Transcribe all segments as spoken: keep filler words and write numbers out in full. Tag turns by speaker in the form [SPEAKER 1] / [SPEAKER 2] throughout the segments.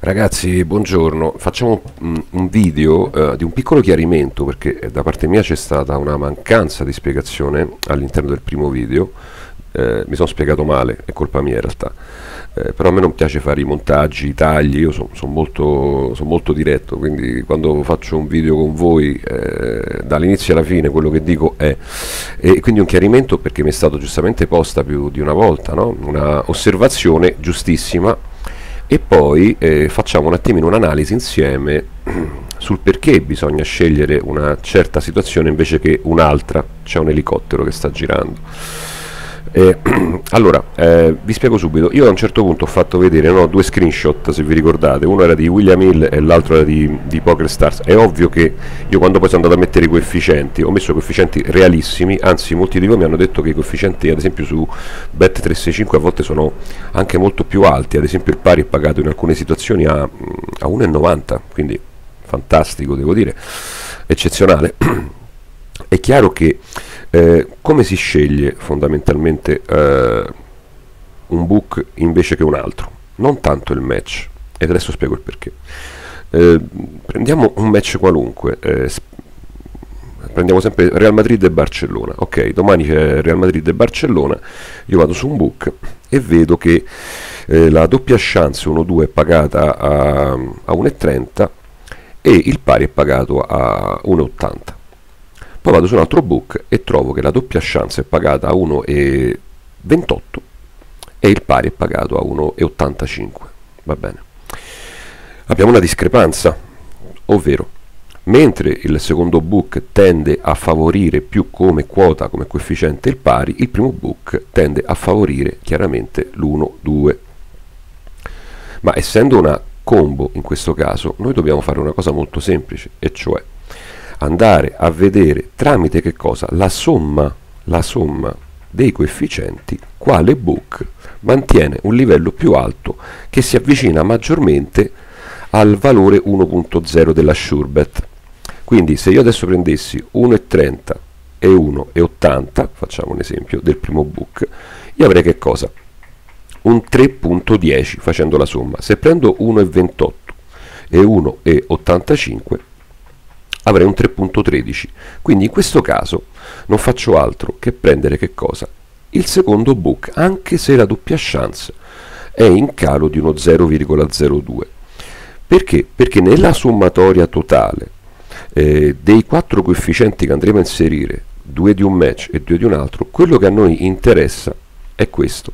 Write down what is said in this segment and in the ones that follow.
[SPEAKER 1] Ragazzi, buongiorno. Facciamo un, un video eh, di un piccolo chiarimento perché da parte mia c'è stata una mancanza di spiegazione all'interno del primo video. Eh, mi sono spiegato male, è colpa mia in realtà. Eh, però a me non piace fare i montaggi, i tagli, io sono son molto, son molto diretto, quindi quando faccio un video con voi eh, dall'inizio alla fine quello che dico è. E quindi un chiarimento perché mi è stato giustamente posta più di una volta, no? Una osservazione giustissima. E poi eh, facciamo un attimino un'analisi insieme sul perché bisogna scegliere una certa situazione invece che un'altra. C'è un elicottero che sta girando. Eh, allora, eh, vi spiego subito. Io a un certo punto ho fatto vedere no, due screenshot, se vi ricordate. Uno era di William Hill e l'altro era di, di Poker Stars. È ovvio che io quando poi sono andato a mettere i coefficienti ho messo coefficienti realissimi. Anzi, molti di voi mi hanno detto che i coefficienti ad esempio su Bet trecentosessantacinque a volte sono anche molto più alti. Ad esempio il pari è pagato in alcune situazioni a, a uno virgola novanta, quindi fantastico, devo dire, eccezionale. È chiaro che eh, come si sceglie fondamentalmente eh, un book invece che un altro? Non tanto il match, ed adesso spiego il perché. Eh, prendiamo un match qualunque, eh, prendiamo sempre Real Madrid e Barcellona. Ok, domani c'è Real Madrid e Barcellona, io vado su un book e vedo che eh, la doppia chance uno due è pagata a, a uno virgola trenta e il pari è pagato a uno virgola ottanta. Poi vado su un altro book e trovo che la doppia chance è pagata a uno virgola ventotto e il pari è pagato a uno virgola ottantacinque. Va bene. Abbiamo una discrepanza, ovvero mentre il secondo book tende a favorire più come quota, come coefficiente il pari, il primo book tende a favorire chiaramente l'uno due. Ma essendo una combo in questo caso, noi dobbiamo fare una cosa molto semplice, e cioè andare a vedere tramite che cosa? La somma, la somma dei coefficienti, quale book mantiene un livello più alto che si avvicina maggiormente al valore uno punto zero della SureBet. Quindi se io adesso prendessi uno virgola trenta e uno virgola ottanta, facciamo un esempio del primo book, io avrei che cosa? Un tre punto dieci facendo la somma. Se prendo uno virgola ventotto e uno virgola ottantacinque avrei un tre punto tredici. Quindi in questo caso non faccio altro che prendere che cosa? Il secondo book, anche se la doppia chance è in calo di uno zero virgola zero due. Perché? Perché nella sommatoria totale eh, dei quattro coefficienti che andremo a inserire, due di un match e due di un altro, quello che a noi interessa è questo.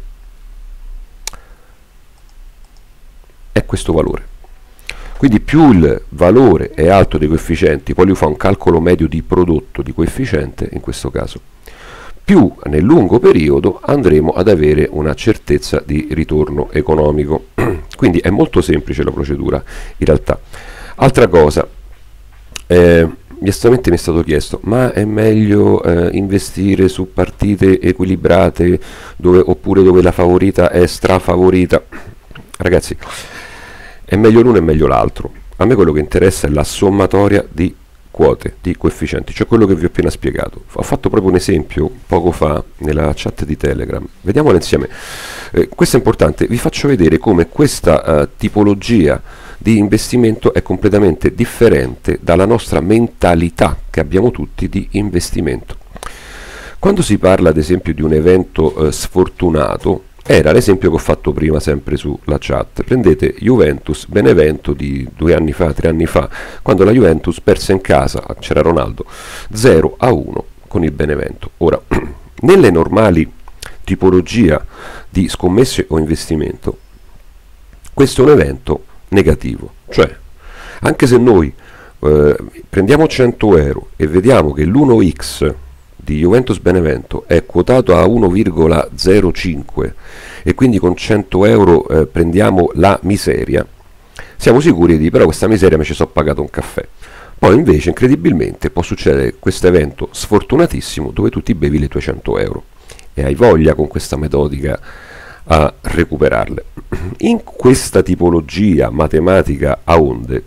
[SPEAKER 1] È questo valore. Quindi più il valore è alto dei coefficienti, poi lui fa un calcolo medio di prodotto di coefficiente, in questo caso, più nel lungo periodo andremo ad avere una certezza di ritorno economico. Quindi è molto semplice la procedura, in realtà. Altra cosa, eh, giustamente mi è stato chiesto, ma è meglio eh, investire su partite equilibrate dove, oppure dove la favorita è strafavorita? Ragazzi, è meglio l'uno e meglio l'altro. A me quello che interessa è la sommatoria di quote, di coefficienti, cioè quello che vi ho appena spiegato. Ho fatto proprio un esempio poco fa nella chat di Telegram. Vediamolo insieme. Eh, questo è importante. Vi faccio vedere come questa uh, tipologia di investimento è completamente differente dalla nostra mentalità che abbiamo tutti di investimento. Quando si parla ad esempio di un evento uh, sfortunato, era l'esempio che ho fatto prima sempre sulla chat. Prendete Juventus Benevento di due anni fa, tre anni fa, quando la Juventus perse in casa, c'era Ronaldo, zero a uno con il Benevento. Ora, nelle normali tipologie di scommesse o investimento, questo è un evento negativo. Cioè, anche se noi eh, prendiamo cento euro e vediamo che l'uno x di Juventus Benevento è quotato a uno virgola zero cinque e quindi con cento euro eh, prendiamo la miseria, siamo sicuri di però questa miseria mi ci so pagato un caffè. Poi invece incredibilmente può succedere questo evento sfortunatissimo dove tu ti bevi le tue cento euro e hai voglia con questa metodica a recuperarle. In questa tipologia matematica a onde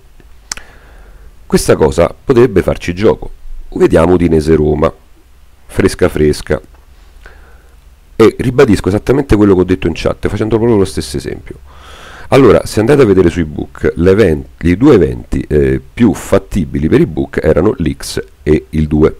[SPEAKER 1] questa cosa potrebbe farci gioco. Vediamo Udinese Roma, fresca fresca, e ribadisco esattamente quello che ho detto in chat facendo proprio lo stesso esempio. Allora, se andate a vedere sui book, i due eventi eh, più fattibili per i book erano l'X e il due.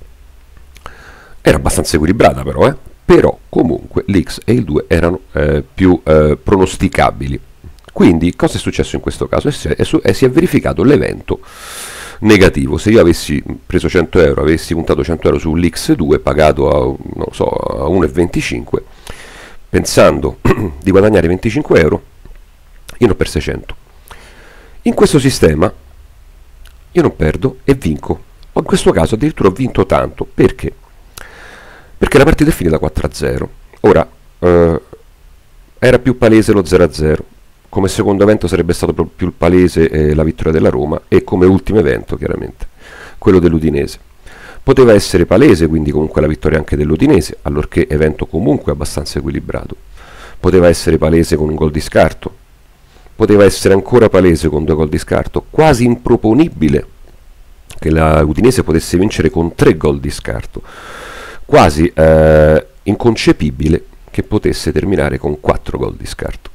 [SPEAKER 1] Era abbastanza equilibrata però, eh? Però comunque l'X e il due erano eh, più eh, pronosticabili. Quindi cosa è successo in questo caso? È, è, è, si è verificato l'evento negativo. Se io avessi preso cento euro, avessi puntato cento euro sull'X due pagato a, non so, a uno virgola venticinque, pensando di guadagnare venticinque euro, io ne ho perse cento. In questo sistema io non perdo e vinco. In questo caso addirittura ho vinto tanto. Perché? Perché la partita è finita quattro a zero. Ora, eh, era più palese lo zero a zero. Come secondo evento sarebbe stato più palese eh, la vittoria della Roma, e come ultimo evento chiaramente quello dell'Udinese. Poteva essere palese quindi comunque la vittoria anche dell'Udinese, allorché evento comunque abbastanza equilibrato. Poteva essere palese con un gol di scarto. Poteva essere ancora palese con due gol di scarto. Quasi improponibile che la Udinese potesse vincere con tre gol di scarto. Quasi eh, inconcepibile che potesse terminare con quattro gol di scarto.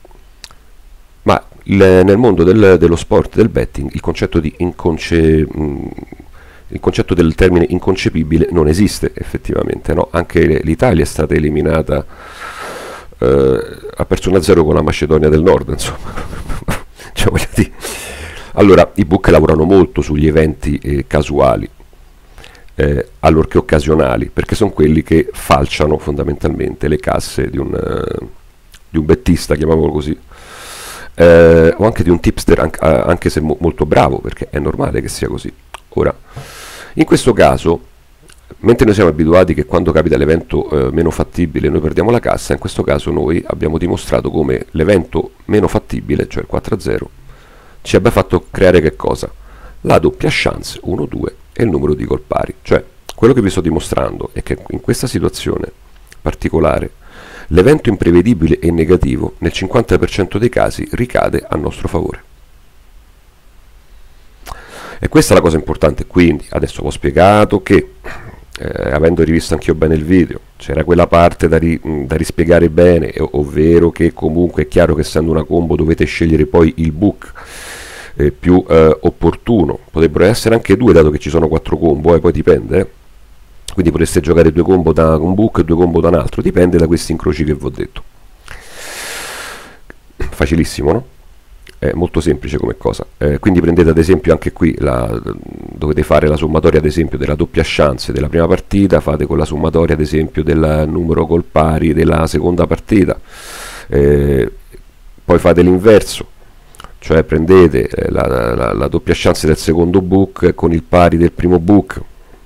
[SPEAKER 1] Ma il, nel mondo del, dello sport, del betting, il concetto, di inconce, mh, il concetto del termine inconcepibile non esiste effettivamente, no? Anche l'Italia è stata eliminata, eh, ha perso uno a zero con la Macedonia del Nord, insomma. Cioè, voglio dire. Allora, i book lavorano molto sugli eventi eh, casuali, eh, allorché occasionali, perché sono quelli che falciano fondamentalmente le casse di un, uh, di un bettista, chiamiamolo così, eh, o anche di un tipster, anche, anche se mo molto bravo, perché è normale che sia così. Ora, in questo caso, mentre noi siamo abituati che quando capita l'evento eh, meno fattibile noi perdiamo la cassa, in questo caso noi abbiamo dimostrato come l'evento meno fattibile, cioè il quattro a zero, ci abbia fatto creare che cosa? La doppia chance uno due e il numero di gol pari. Cioè, quello che vi sto dimostrando è che in questa situazione particolare l'evento imprevedibile e negativo nel cinquanta per cento dei casi ricade a nostro favore. E questa è la cosa importante. Quindi adesso vi ho spiegato che eh, avendo rivisto anch'io bene il video, c'era quella parte da, ri, da rispiegare bene, ovvero che comunque è chiaro che essendo una combo dovete scegliere poi il book eh, più eh, opportuno. Potrebbero essere anche due, dato che ci sono quattro combo, eh, poi dipende, eh. Quindi potreste giocare due combo da un book e due combo da un altro, dipende da questi incroci che vi ho detto. Facilissimo, no? È molto semplice come cosa. Eh, quindi prendete ad esempio anche qui, la, dovete fare la sommatoria ad esempio della doppia chance della prima partita, fate con la sommatoria ad esempio del numero gol pari della seconda partita, eh, poi fate l'inverso, cioè prendete eh, la, la, la doppia chance del secondo book con il pari del primo book,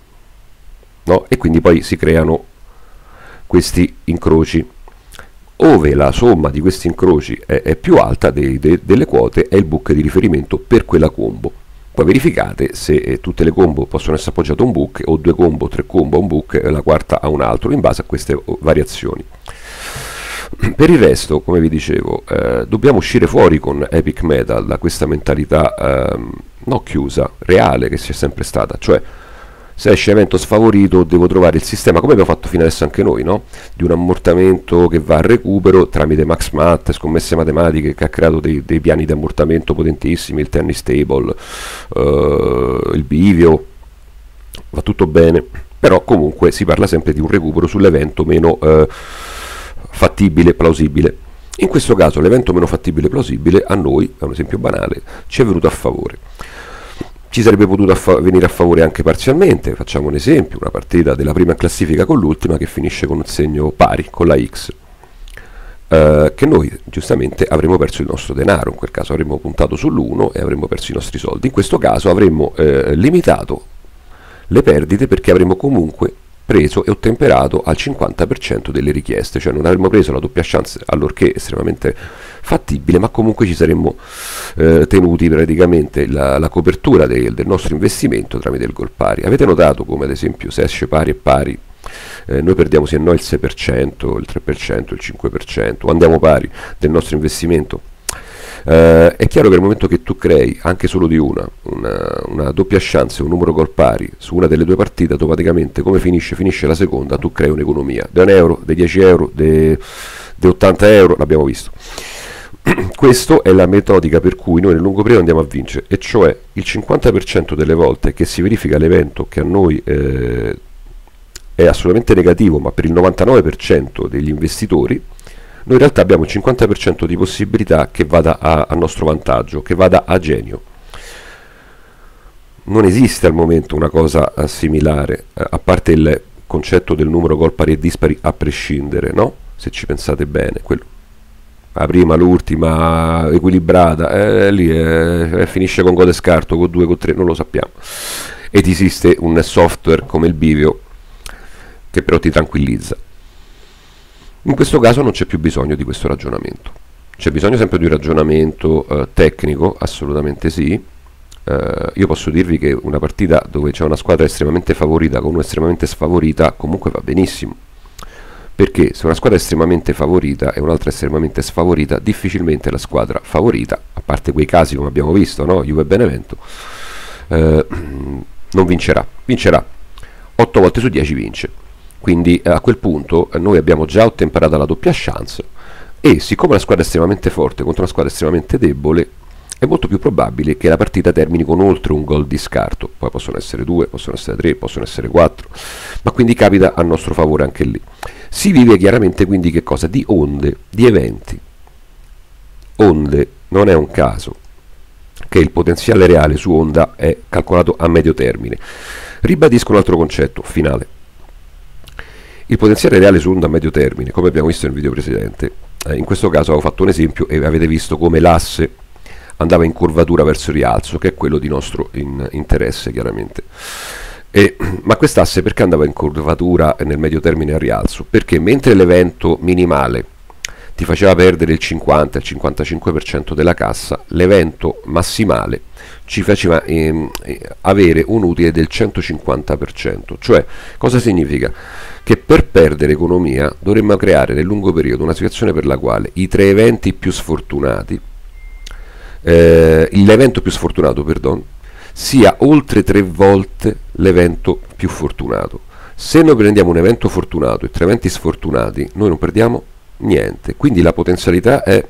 [SPEAKER 1] no? E quindi poi si creano questi incroci, ove la somma di questi incroci è, è più alta dei, de, delle quote, è il book di riferimento per quella combo. Poi verificate se eh, tutte le combo possono essere appoggiate a un book, o due combo, tre combo a un book e la quarta a un altro, in base a queste variazioni. Per il resto, come vi dicevo, eh, dobbiamo uscire fuori con Epic Metal da questa mentalità eh, non chiusa, reale, che c'è sempre stata. Cioè, se esce evento sfavorito devo trovare il sistema, come abbiamo fatto fino adesso anche noi, no? Di un ammortamento che va a recupero tramite MaxMat, scommesse matematiche, che ha creato dei, dei piani di ammortamento potentissimi, il Tennis Table, uh, il Bivio, va tutto bene, però comunque si parla sempre di un recupero sull'evento meno uh, fattibile, plausibile. In questo caso l'evento meno fattibile e plausibile a noi, è un esempio banale, ci è venuto a favore. Ci sarebbe potuto a venire a favore anche parzialmente. Facciamo un esempio, una partita della prima classifica con l'ultima che finisce con un segno pari, con la X, eh, che noi giustamente avremmo perso il nostro denaro, in quel caso avremmo puntato sull'uno e avremmo perso i nostri soldi. In questo caso avremmo eh, limitato le perdite, perché avremmo comunque preso e ottemperato al cinquanta per cento delle richieste, cioè non avremmo preso la doppia chance allorché estremamente fattibile, ma comunque ci saremmo eh, tenuti praticamente la, la copertura de, del nostro investimento tramite il gol pari. Avete notato come ad esempio se esce pari e pari eh, noi perdiamo sì e no il sei per cento, il tre per cento, il cinque per cento, o andiamo pari del nostro investimento? Uh, è chiaro che nel momento che tu crei anche solo di una, una, una doppia chance, un numero gol pari su una delle due partite, automaticamente come finisce? Finisce la seconda, tu crei un'economia di un euro, dei dieci euro, dei ottanta euro, l'abbiamo visto. questa è la metodica per cui noi nel lungo periodo andiamo a vincere, e cioè il cinquanta per cento delle volte che si verifica l'evento che a noi eh, è assolutamente negativo, ma per il novantanove per cento degli investitori noi in realtà abbiamo il cinquanta per cento di possibilità che vada a, a nostro vantaggio, che vada a genio. Non esiste al momento una cosa uh, similare, uh, a parte il concetto del numero gol pari e dispari a prescindere, no? Se ci pensate bene, quello, la prima, l'ultima, equilibrata, eh, lì eh, finisce con gol e scarto, con due, con tre, non lo sappiamo. Ed esiste un software come il Bivio che però ti tranquillizza. In questo caso non c'è più bisogno di questo ragionamento, c'è bisogno sempre di un ragionamento uh, tecnico, assolutamente sì. Uh, io posso dirvi che una partita dove c'è una squadra estremamente favorita con una estremamente sfavorita comunque va benissimo, perché se una squadra è estremamente favorita e un'altra estremamente sfavorita, difficilmente la squadra favorita, a parte quei casi come abbiamo visto, no? Juve e Benevento, uh, non vincerà, vincerà otto volte su dieci vince. Quindi eh, a quel punto eh, noi abbiamo già ottemperato la doppia chance, e siccome la squadra è estremamente forte contro una squadra estremamente debole, è molto più probabile che la partita termini con oltre un gol di scarto. Poi possono essere due, possono essere tre, possono essere quattro, ma quindi capita a nostro favore anche lì. Si vive chiaramente quindi che cosa? Di onde, di eventi. Onde, non è un caso che il potenziale reale su onda è calcolato a medio termine. Ribadisco un altro concetto finale. Il potenziale reale su onda a medio termine, come abbiamo visto nel video precedente, eh, in questo caso avevo fatto un esempio e avete visto come l'asse andava in curvatura verso il rialzo, che è quello di nostro in interesse chiaramente. E, ma quest'asse perché andava in curvatura nel medio termine al rialzo? Perché mentre l'evento minimale ti faceva perdere il cinquanta, il cinquantacinque per cento della cassa, l'evento massimale ci faceva ehm, avere un utile del centocinquanta per cento. Cioè, cosa significa? Che per perdere economia dovremmo creare nel lungo periodo una situazione per la quale i tre eventi più sfortunati, eh, l'evento più sfortunato, perdon, sia oltre tre volte l'evento più fortunato. Se noi prendiamo un evento fortunato e tre eventi sfortunati, noi non perdiamo niente. Quindi la potenzialità è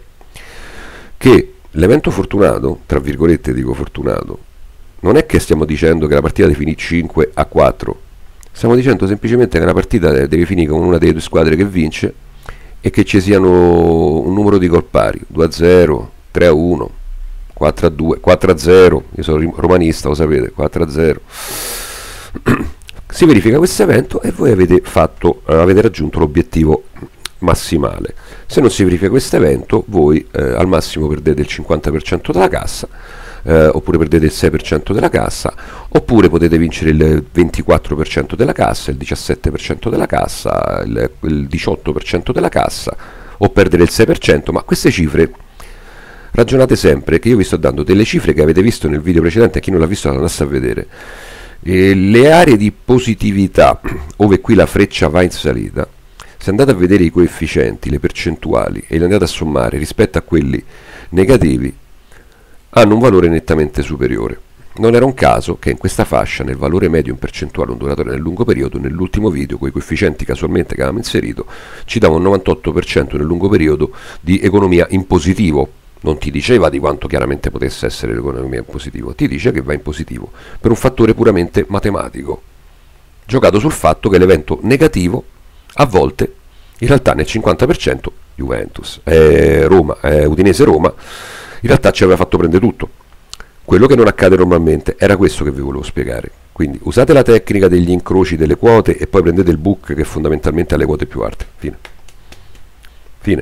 [SPEAKER 1] che l'evento fortunato, tra virgolette dico fortunato, non è che stiamo dicendo che la partita deve finire cinque a quattro, stiamo dicendo semplicemente che la partita deve finire con una delle due squadre che vince e che ci siano un numero di gol pari, due a zero, tre a uno, quattro a due, quattro a zero, io sono romanista, lo sapete, quattro a zero. Si verifica questo evento e voi avete, fatto, avete raggiunto l'obiettivo massimale. Se non si verifica questo evento, voi eh, al massimo perdete il cinquanta per cento della cassa, eh, oppure perdete il sei per cento della cassa, oppure potete vincere il ventiquattro per cento della cassa, il diciassette per cento della cassa, il, il diciotto per cento della cassa, o perdere il sei per cento. Ma queste cifre, ragionate sempre che io vi sto dando delle cifre che avete visto nel video precedente, a chi non l'ha visto la andasse a vedere. E le aree di positività, ove qui la freccia va in salita, se andate a vedere i coefficienti, le percentuali, e li andate a sommare rispetto a quelli negativi, hanno un valore nettamente superiore. Non era un caso che in questa fascia, nel valore medio in percentuale un duratore nel lungo periodo, nell'ultimo video, con i coefficienti casualmente che avevamo inserito, ci dava un novantotto per cento nel lungo periodo di economia in positivo. Non ti diceva di quanto chiaramente potesse essere l'economia in positivo, ti dice che va in positivo, per un fattore puramente matematico, giocato sul fatto che l'evento negativo a volte, in realtà nel cinquanta per cento, Juventus, eh, Roma, eh, Udinese-Roma, in realtà ci aveva fatto prendere tutto. Quello che non accade normalmente, era questo che vi volevo spiegare. Quindi usate la tecnica degli incroci delle quote e poi prendete il book che fondamentalmente ha le quote più alte. Fine. Fine.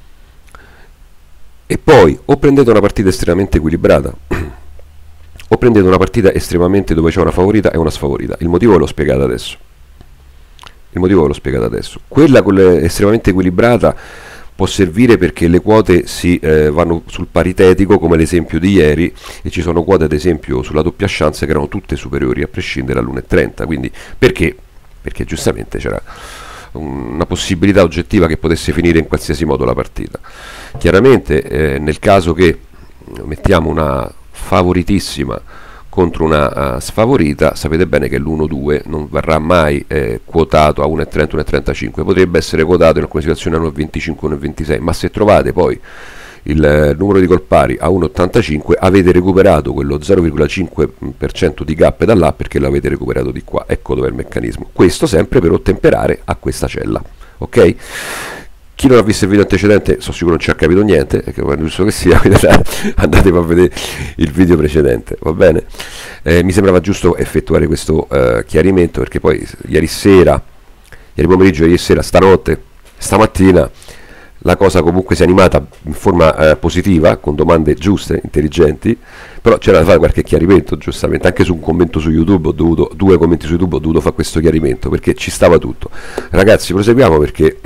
[SPEAKER 1] E poi o prendete una partita estremamente equilibrata o prendete una partita estremamente dove c'è una favorita e una sfavorita. Il motivo ve l'ho spiegato adesso. Il motivo ve l'ho spiegato adesso. Quella estremamente equilibrata può servire perché le quote si eh, vanno sul paritetico, come l'esempio di ieri, e ci sono quote ad esempio sulla doppia chance che erano tutte superiori a prescindere all'uno e trenta. Quindi perché? Perché giustamente c'era una possibilità oggettiva che potesse finire in qualsiasi modo la partita. Chiaramente eh, nel caso che mettiamo una favoritissima contro una uh, sfavorita, sapete bene che l'uno due non verrà mai eh, quotato a uno e trenta, uno e trentacinque, potrebbe essere quotato in alcune situazioni a uno e venticinque, uno e ventisei, ma se trovate poi il eh, numero di gol pari a uno virgola ottantacinque, avete recuperato quello zero virgola cinque per cento di gap da là perché l'avete recuperato di qua. Ecco dov'è il meccanismo. Questo sempre per ottemperare a questa cella, ok? Chi non ha visto il video antecedente, sono sicuro non ci ha capito niente, perché è giusto che sia, quindi andate a vedere il video precedente, va bene? Eh, mi sembrava giusto effettuare questo eh, chiarimento, perché poi ieri sera, ieri pomeriggio, ieri sera, stanotte, stamattina, la cosa comunque si è animata in forma eh, positiva, con domande giuste, intelligenti, però c'era da fare qualche chiarimento, giustamente, anche su un commento su YouTube, ho dovuto, due commenti su YouTube, ho dovuto fare questo chiarimento, perché ci stava tutto. Ragazzi, proseguiamo, perché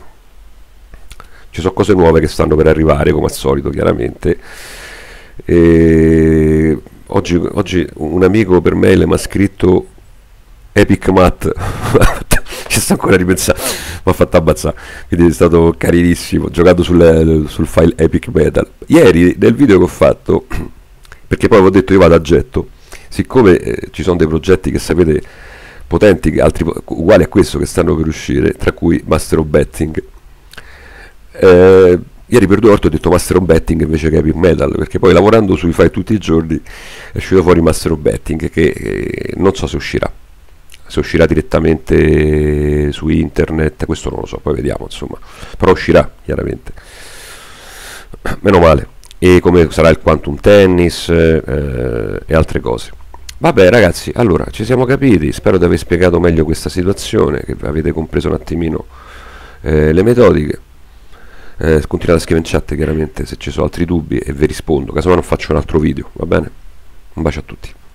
[SPEAKER 1] ci sono cose nuove che stanno per arrivare, come al solito, chiaramente. E oggi, oggi un amico per mail mi ha scritto Epic Math, ci sto ancora ripensando, mi ha fatto abbazzare, quindi è stato carinissimo, ho giocato sul, sul file Epic Metal. Ieri, nel video che ho fatto, perché poi avevo detto io vado a getto, siccome eh, ci sono dei progetti che sapete potenti, altri uguali a questo che stanno per uscire, tra cui Master of Betting, Eh, ieri per due volte ho detto Master of Betting invece che Epic Metal, perché poi lavorando sui file tutti i giorni è uscito fuori Master of Betting, che eh, non so se uscirà, se uscirà direttamente su internet, questo non lo so, poi vediamo, insomma, però uscirà chiaramente, meno male, e come sarà il Quantum Tennis eh, e altre cose. Vabbè ragazzi, allora ci siamo capiti, spero di aver spiegato meglio questa situazione, che avete compreso un attimino eh, le metodiche. Eh, continuate a scrivere in chat chiaramente se ci sono altri dubbi e vi rispondo, casomai non faccio un altro video, va bene? Un bacio a tutti.